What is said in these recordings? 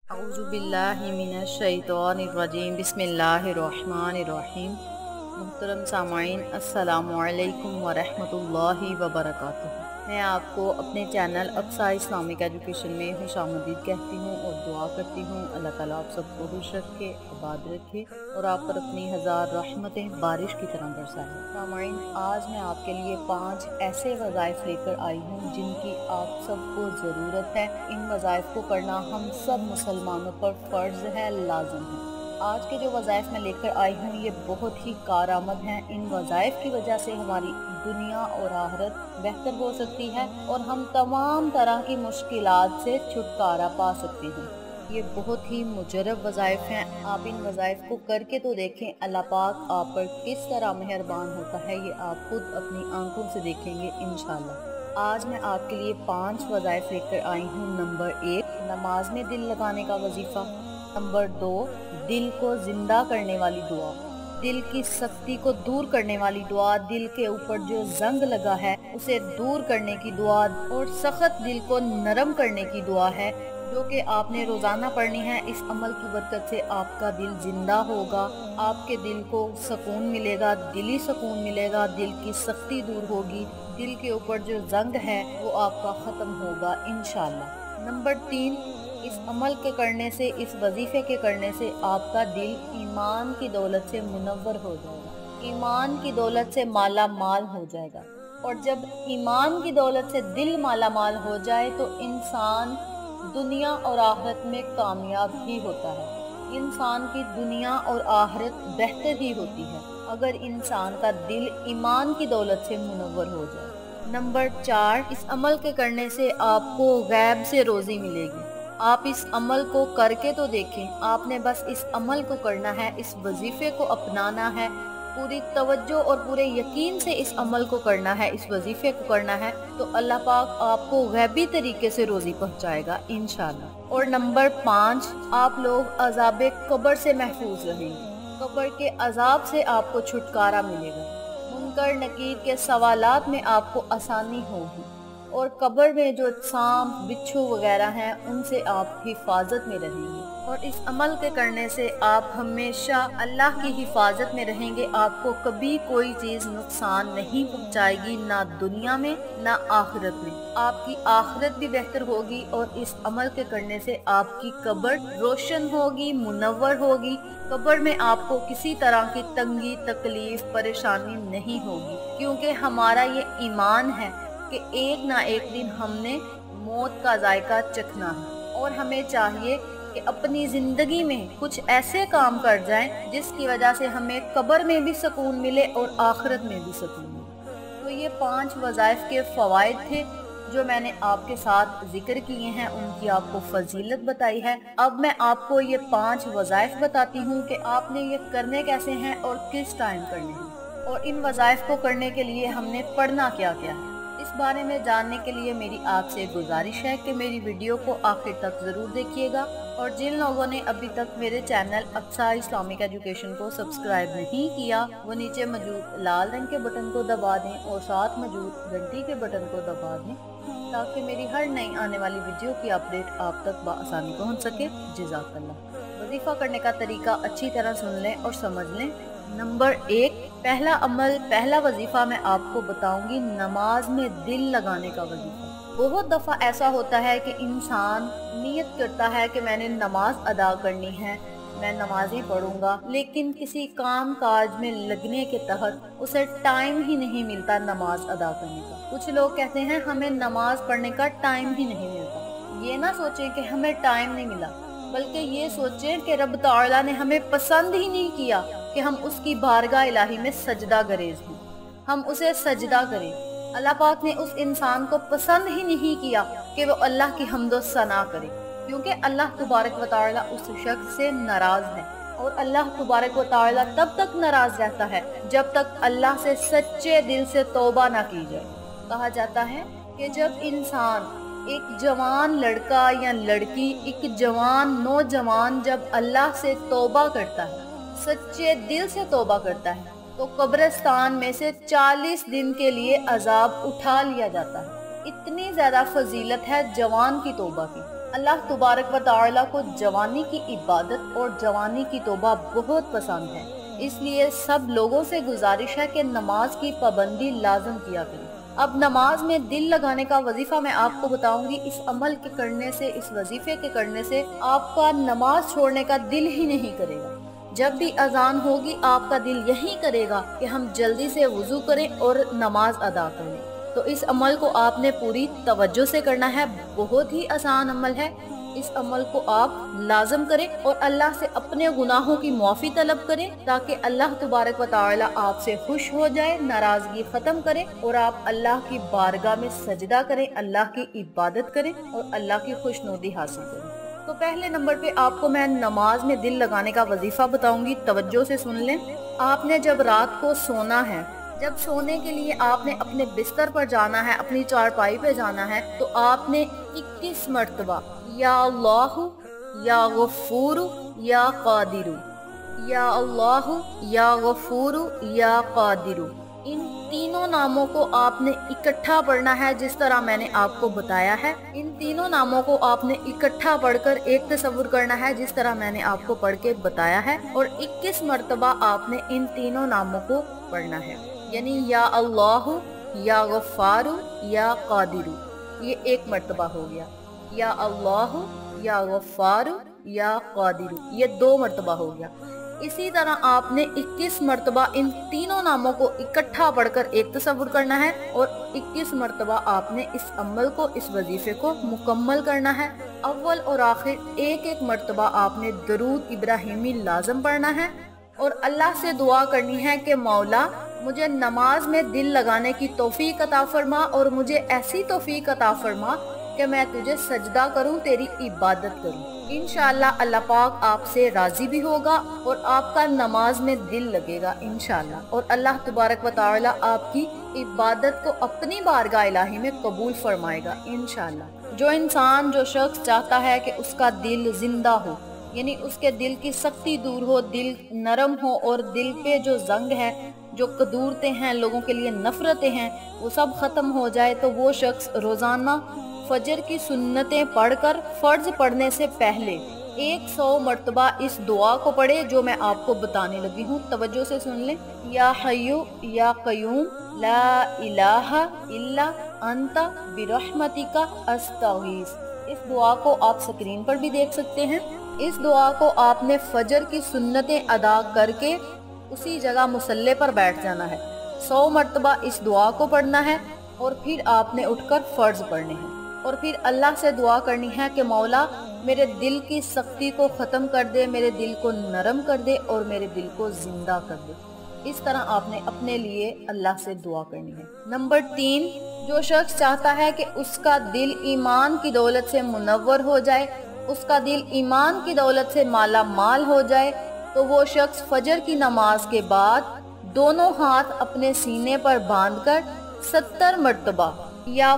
अऊज़ु बिल्लाहि मिनश शैतानिर रजीम बिस्मिल्लाहिर रहमानिर रहीम। मुहतरम सामाईन, अस्सलामु अलैकुम व रहमतुल्लाहि व बरकातुहू। मैं आपको अपने चैनल अक्सा इस्लामिक एजुकेशन में खुशामदीद कहती हूँ और दुआ करती हूँ अल्लाह ताला आप सबको खुश रखे, आबाद रखे और आप पर अपनी हज़ार रहमतें बारिश की तरह बरसाए। सामाईन, आज मैं आपके लिए 5 ऐसे वज़ाइफ लेकर आई हूँ जिनकी आप सबको ज़रूरत है। इन वज़ाइफ को करना हम सब मुसलमानों पर फ़र्ज़ है, लाज़िम है। आज के जो वज़ाइफ मैं लेकर आई हूँ ये बहुत ही कारआमद हैं। इन वज़ाइफ की वजह से हमारी दुनिया और आखिरत बेहतर हो सकती है और हम तमाम तरह की मुश्किलात से छुटकारा पा सकते हैं। ये बहुत ही मुजरब वज़ाइफ हैं। आप इन वज़ाइफ को करके तो देखें, अल्लाह पाक आप पर किस तरह मेहरबान होता है ये आप खुद अपनी आंखों से देखेंगे इंशाल्लाह। आज मैं आपके लिए 5 वज़ाइफ लेकर आई हूँ। नंबर 1, नमाज में दिल लगाने का वजीफ़ा। नंबर 2, दिल को जिंदा करने वाली दुआ, दिल की सख्ती को दूर करने वाली दुआ, दिल के ऊपर जो जंग लगा है उसे दूर करने की दुआ और सख्त दिल को नरम करने की दुआ है जो कि आपने रोज़ाना पढ़नी है। इस अमल की बरकत से आपका दिल जिंदा होगा, आपके दिल को सुकून मिलेगा, दिली सुकून मिलेगा, दिल की सख्ती दूर होगी, दिल के ऊपर जो जंग है वो आपका ख़त्म होगा इंशाल्लाह। नंबर 3, इस अमल के करने से, इस वजीफे के करने से आपका दिल ईमान की दौलत से मुनव्वर हो जाएगा, ईमान की दौलत से माला माल हो जाएगा। और जब ईमान की दौलत से दिल माला माल हो जाए तो इंसान दुनिया और आखिरत में कामयाब ही होता है। इंसान की दुनिया और आखिरत बेहतर ही होती है अगर इंसान का दिल ईमान की दौलत से मुनव्वर हो जाए। नंबर 4, इस अमल के करने से आपको गैब से रोज़ी मिलेगी। आप इस अमल को करके तो देखें, आपने बस इस अमल को करना है, इस वजीफे को अपनाना है, पूरी तवज्जो और पूरे यकीन से इस अमल को करना है, इस वजीफे को करना है, तो अल्लाह पाक आपको गैबी तरीके से रोज़ी पहुंचाएगा इंशाल्लाह। और नंबर 5, आप लोग अज़ाबे कब्र से महफूज रहेंगे। कब्र के अजाब से आपको छुटकारा मिलेगा, मुनकर नकीर के सवालात में आपको आसानी होगी और कब्र में जो सांप बिच्छू वगैरह हैं उनसे आप हिफाजत में रहेंगे। और इस अमल के करने से आप हमेशा अल्लाह की हिफाजत में रहेंगे, आपको कभी कोई चीज़ नुकसान नहीं पहुंचाएगी, ना दुनिया में ना आखिरत में। आपकी आखिरत भी बेहतर होगी और इस अमल के करने से आपकी कब्र रोशन होगी, मुनव्वर होगी। कब्र में आपको किसी तरह की तंगी, तकलीफ, परेशानी नहीं होगी, क्योंकि हमारा ये ईमान है कि एक ना एक दिन हमने मौत का जायका चखना है और हमें चाहिए कि अपनी ज़िंदगी में कुछ ऐसे काम कर जाएं जिसकी वजह से हमें कब्र में भी सुकून मिले और आखिरत में भी सुकून मिले। तो ये 5 वज़ाइफ के फ़वाइद थे जो मैंने आपके साथ जिक्र किए हैं, उनकी आपको फजीलत बताई है। अब मैं आपको ये 5 वज़ाइफ बताती हूँ कि आपने ये करने कैसे हैं और किस टाइम करने हैं, और इन वज़ाइफ को करने के लिए हमने पढ़ना क्या क्या है। इस बारे में जानने के लिए मेरी आपसे गुजारिश है कि मेरी वीडियो को आखिर तक ज़रूर देखिएगा। और जिन लोगों ने अभी तक मेरे चैनल अक्सा इस्लामिक एजुकेशन को सब्सक्राइब नहीं किया वो नीचे मौजूद लाल रंग के बटन को दबा दें और साथ मौजूद घंटी के बटन को दबा दें ताकि मेरी हर नई आने वाली वीडियो की अपडेट आप तक बआसानी पहुँच सके। जज़ाकल्लाह। वजीफ़ा करने का तरीका अच्छी तरह सुन लें और समझ लें। नंबर 1, पहला अमल, पहला वजीफा मैं आपको बताऊंगी नमाज में दिल लगाने का वजीफा। बहुत दफ़ा ऐसा होता है कि इंसान नियत करता है कि मैंने नमाज अदा करनी है, मैं नमाज ही पढ़ूंगा, लेकिन किसी काम काज में लगने के तहत उसे टाइम ही नहीं मिलता नमाज अदा करने का। कुछ लोग कहते हैं हमें नमाज पढ़ने का टाइम ही नहीं मिलता। ये ना सोचें कि हमें टाइम नहीं मिला, बल्कि ये सोचें कि रब ताला ने हमें पसंद ही नहीं किया कि हम उसकी बारगाह इलाही में सजदा गरेज हों, हम उसे सजदा करें। अल्लाह पाक ने उस इंसान को पसंद ही नहीं किया कि वो अल्लाह की हम्दो सना करे, क्योंकि अल्लाह तबारक व तआला उस शख्स से नाराज है। और अल्लाह तबारक व तआला तब तक नाराज रहता है जब तक अल्लाह से सच्चे दिल से तौबा ना की जाए। कहा जाता है कि जब इंसान, एक जवान लड़का या लड़की, एक जवान नौजवान जब अल्लाह से तौबा करता है, सच्चे दिल से तौबा करता है, तो कब्रिस्तान में से 40 दिन के लिए अजाब उठा लिया जाता है। इतनी ज्यादा फजीलत है जवान की तौबा की। اللہ तबारक व तआला को जवानी की इबादत और जवानी की तौबा बहुत पसंद है, इसलिए सब लोगों से गुजारिश है कि नमाज की पाबंदी लाजम किया करें। अब नमाज में दिल लगाने का वजीफा मैं आपको बताऊंगी। इस अमल के करने से, इस वजीफे के करने से आपका नमाज छोड़ने का दिल ही नहीं करेगा। जब भी अजान होगी आपका दिल यही करेगा कि हम जल्दी से वुजू करें और नमाज अदा करें। तो इस अमल को आपने पूरी तवज्जो से करना है, बहुत ही आसान अमल है। इस अमल को आप लाजम करें और अल्लाह से अपने गुनाहों की माफ़ी तलब करें, ताकि अल्लाह तबारक व तआला आपसे खुश हो जाए, नाराज़गी ख़त्म करें और आप अल्लाह की बारगाह में सजदा करें, अल्लाह की इबादत करें और अल्लाह की खुशनुदी हासिल करें। तो पहले नंबर पे आपको मैं नमाज में दिल लगाने का वजीफा बताऊंगी, तवज्जो से सुन लें। आपने जब रात को सोना है, जब सोने के लिए आपने अपने बिस्तर पर जाना है, अपनी चारपाई पे जाना है, तो आपने 21 मरतबा या अल्लाह या गफूर या कादिर, या अल्लाह या गफूर या कादिर, इन तीनों नामों को आपने इकट्ठा पढ़ना है जिस तरह मैंने आपको बताया है। इन तीनों नामों को आपने इकट्ठा पढ़कर एक तसव्वुर करना है जिस तरह मैंने आपको पढ़ के बताया है, और 21 मरतबा आपने इन तीनों नामों को पढ़ना है। यानी या अल्लाह या गफ़ार या कादिर, ये एक मरतबा हो गया। या अल्लाह या गफ़ार या कादिर, ये 2 मरतबा हो गया। इसी तरह आपने 21 मरतबा इन तीनों नामों को इकट्ठा पढ़कर एक तसव्वुर करना है, और 21 मरतबा आपने इस अमल को, इस वजीफे को मुकम्मल करना है। अव्वल और आखिर एक एक मरतबा आपने दरूद इब्राहिमी लाजम पढ़ना है और अल्लाह से दुआ करनी है कि मौला मुझे नमाज में दिल लगाने की तौफीक अता फरमा, और मुझे ऐसी तौफीक अता फरमा कि मैं तुझे सजदा करूं, तेरी इबादत करूं। इंशाअल्लाह अल्लाह पाक आपसे राजी भी होगा और आपका नमाज में दिल लगेगा इंशाअल्लाह, और अल्लाह तबारक व तआला आपकी इबादत को अपनी बारगाह इलाही में कबूल फरमाएगा इंशाअल्लाह। जो इंसान, जो शख्स चाहता है कि उसका दिल जिंदा हो, यानी उसके दिल की सख्ती दूर हो, दिल नरम हो और दिल पे जो जंग है, जो कदूरतें हैं, लोगों के लिए नफरतें हैं, वो सब ख़त्म हो जाए, तो वो शख्स रोज़ाना फजर की सुन्नतें पढ़कर फ़र्ज पढ़ने से पहले 100 मरतबा इस दुआ को पढ़े जो मैं आपको बताने लगी हूँ। तवज्जो से सुन लें। या हय्यु या क़य्यूम ला इलाहा इल्ला अंता बिरहमतिका अस्तगीस। इस दुआ को आप स्क्रीन पर भी देख सकते हैं। इस दुआ को आपने फजर की सुन्नतें अदा करके उसी जगह मुसल्ले पर बैठ जाना है। 100 मरतबा इस दुआ को पढ़ना है और फिर आपने उठकर फ़र्ज पढ़ने हैं, और फिर अल्लाह से दुआ करनी है कि मौला मेरे दिल की सख्ती को ख़त्म कर दे, मेरे दिल को नरम कर दे और मेरे दिल को ज़िंदा कर दे। इस तरह आपने अपने लिए अल्लाह से दुआ करनी है। नंबर 3, जो शख्स चाहता है कि उसका दिल ईमान की दौलत से मुनव्वर हो जाए, उसका दिल ईमान की दौलत से माला माल हो जाए, तो वो शख्स फजर की नमाज के बाद दोनों हाथ अपने सीने पर बांधकर 70 मरतबा या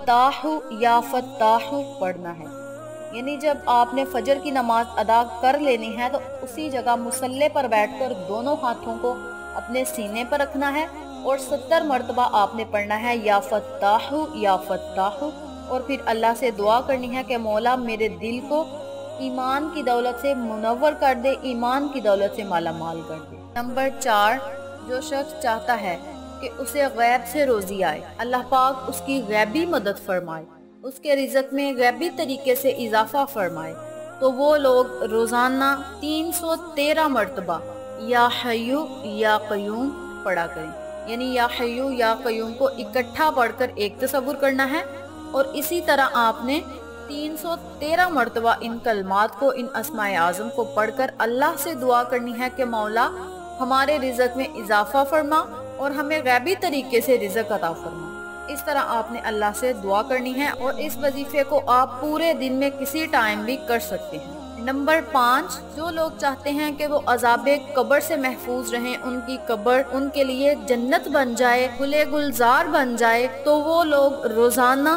फत्ताहु पढ़ना है। यानी जब आपने फजर की नमाज अदा कर लेनी है तो उसी जगह मुसल्ले पर बैठकर दोनों हाथों को अपने सीने पर रखना है और 70 मरतबा आपने पढ़ना है या फत्ताहु, और फिर अल्लाह से दुआ करनी है कि मौला मेरे दिल को ईमान की दौलत से मुनव्वर कर दे, ईमान की दौलत से माला माल कर दे। नंबर 4, जो शख्स चाहता है कि उसे गैब से रोज़ी आए, अल्लाह पाक उसकी गैबी मदद फरमाए, उसके रिज़्क़ में गैबी तरीके से इजाफा फरमाए, तो वो लोग रोज़ाना 313 मरतबा या हय्यु या क़य्यूम पढ़ा करें। यानी या हय्यु या क़य्यूम को इकट्ठा पढ़कर एक तसव्वुर करना है, और इसी तरह आपने 313 मरतबा इन कलमात को, इन अस्माए आज़म को पढ़कर अल्लाह से दुआ करनी है कि मौला हमारे रिज़्क़ में इजाफा फरमा और हमें गैबी तरीके से रिज़्क़ अता फरमा। इस तरह आपने अल्लाह से दुआ करनी है, और इस वजीफे को आप पूरे दिन में किसी टाइम भी कर सकते हैं। नंबर 5, जो लोग चाहते हैं कि वो अज़ाबे कब्र से महफूज रहें, उनकी कब्र उनके लिए जन्नत बन जाए, खुले गुलजार बन जाए, तो वो लोग रोजाना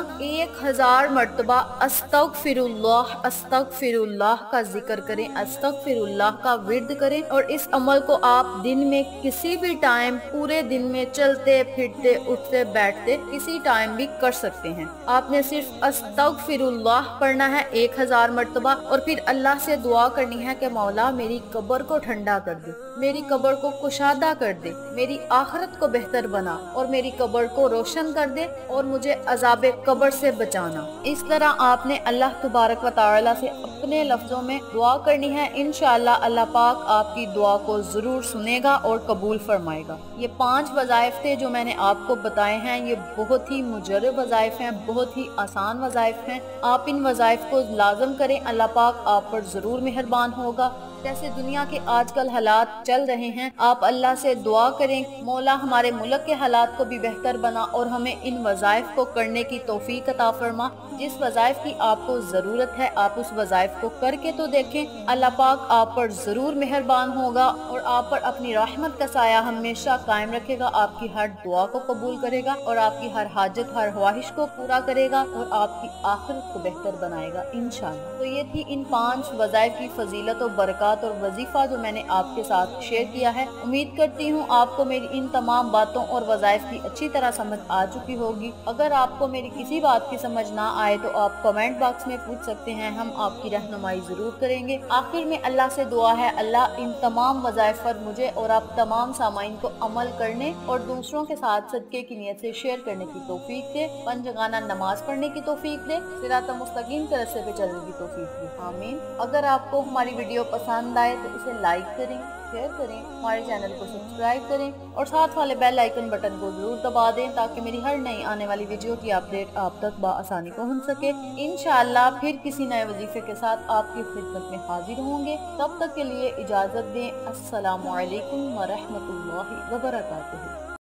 1000 मर्तबा अस्तगफिरुल्लाह अस्तगफिरुल्लाह का जिक्र करें, अस्तगफिरुल्लाह का विर्द करें। और इस अमल को आप दिन में किसी भी टाइम, पूरे दिन में चलते फिरते उठते बैठते किसी टाइम भी कर सकते हैं। आपने सिर्फ अस्तगफिरुल्लाह पढ़ना है 1000 मर्तबा, और फिर अल्लाह से दुआ करनी है कि मौला मेरी कब्र को ठंडा कर दे, मेरी कब्र को कुशादा कर दे, मेरी आखिरत को बेहतर बना और मेरी कब्र को रोशन कर दे और मुझे अज़ाबे कब्र से बचाना। इस तरह आपने अल्लाह तबारक व तआला से अपने लफ्जों में दुआ करनी है। इंशाअल्लाह अल्लाह पाक आपकी दुआ को जरूर सुनेगा और कबूल फरमाएगा। ये 5 वज़ाइफ थे जो मैंने आपको बताए हैं। ये बहुत ही मुजर्रब वज़ाइफ हैं, बहुत ही आसान वज़ाइफ हैं। आप इन वज़ाइफ को लाज़म करें, अल्लाह पाक आप पर जरूर मेहरबान होगा। जैसे दुनिया के आजकल हालात चल रहे हैं, आप अल्लाह से दुआ करें, मौला हमारे मुल्क के हालात को भी बेहतर बना और हमें इन वज़ाइफ को करने की तौफीक अता फरमा। जिस वज़ाइफ की आपको ज़रूरत है आप उस वज़ाइफ को करके तो देखें, अल्लाह पाक आप पर ज़रूर मेहरबान होगा और आप पर अपनी रहमत का साया हमेशा कायम रखेगा, आपकी हर दुआ को कबूल करेगा और आपकी हर हाजत, हर ख्वाहिश को पूरा करेगा और आपकी आखिरत को बेहतर बनाएगा इंशाअल्लाह। तो ये थी इन 5 वज़ाइफ की फजीलत और बरकत और वजीफा जो मैंने आपके साथ शेयर किया है। उम्मीद करती हूँ आपको मेरी इन तमाम बातों और वज़ाइफ की अच्छी तरह समझ आ चुकी होगी। अगर आपको मेरी किसी बात की समझ ना आए तो आप कमेंट बॉक्स में पूछ सकते हैं, हम आपकी रहनुमाई जरूर करेंगे। आखिर में अल्लाह से दुआ है, अल्लाह इन तमाम वज़ाइफ पर मुझे और आप तमाम सामाइन को अमल करने और दूसरों के साथ सदके की नियत से शेयर करने की तौफीक दे, पंजगाना नमाज पढ़ने की तौफीक दे, सिरात मुस्तकीम के रास्ते पे चलने की तौफीक दे, आमीन। अगर आपको हमारी वीडियो पसंद आए तो इसे लाइक करें, शेयर करें, हमारे चैनल को सब्सक्राइब करें और साथ वाले बेल आइकन बटन को जरूर दबा दें ताकि मेरी हर नई आने वाली वीडियो की अपडेट आप तक बआसानी पहुंच सके। इंशाअल्लाह फिर किसी नए वजीफे के साथ आपकी खिदमत में हाजिर होंगे। तब तक के लिए इजाज़त दें। अस्सलामु अलैकुम व रहमतुल्लाहि व बरकातुहू।